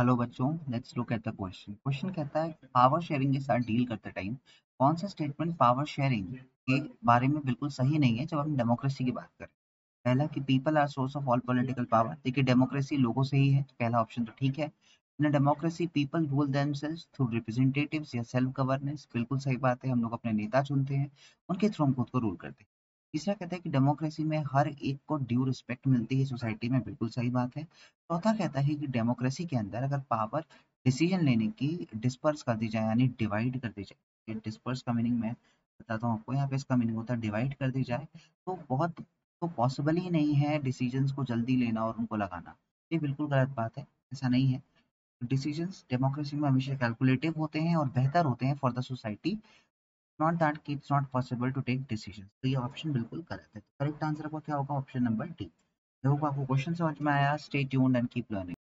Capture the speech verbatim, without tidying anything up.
Hello बच्चों, let's look at the question. Question कहता है पावर शेयरिंग के साथ डील करते टाइम कौन सा स्टेटमेंट पावर शेयरिंग के बारे में बिल्कुल सही नहीं है जब हम डेमोक्रेसी की बात करें। पहला कि people are source of all political power. देखिए डेमोक्रेसी लोगों से ही है, तो पहला ऑप्शन तो ठीक है। In democracy people rule themselves through representatives या सेल्फ गवर्नेंस, बिल्कुल सही बात है। हम लोग अपने नेता चुनते हैं, उनके थ्रू हम खुद को रूल करते हैं। तीसरा कहता है कि डेमोक्रेसी में हर एक को ड्यू रिस्पेक्ट मिलती है सोसाइटी में, बिल्कुल सही बात है। चौथा कहता है कि डेमोक्रेसी के अंदर अगर पावर डिसीजन लेने की डिस्पर्स कर दी जाए यानी डिवाइड कर दी जाए, डिस्पर्स का मीनिंग मैं बताता हूँ आपको। यहाँ पे इसका मीनिंग होता है डिवाइड कर दी जाए, तो बहुत तो पॉसिबल ही नहीं है डिसीजंस को जल्दी लेना और उनको लगाना। ये बिल्कुल गलत बात है, ऐसा नहीं है। डिसीजंस डेमोक्रेसी में हमेशा कैलकुलेटिव होते हैं और बेहतर होते हैं for the society, not that कि it's not possible to take decisions. तो ये ऑप्शन बिल्कुल गलत है। करेक्ट आंसर आपका क्या होगा? Option number D. I hope आपको क्वेश्चन समझ में आया। Stay tuned and keep learning.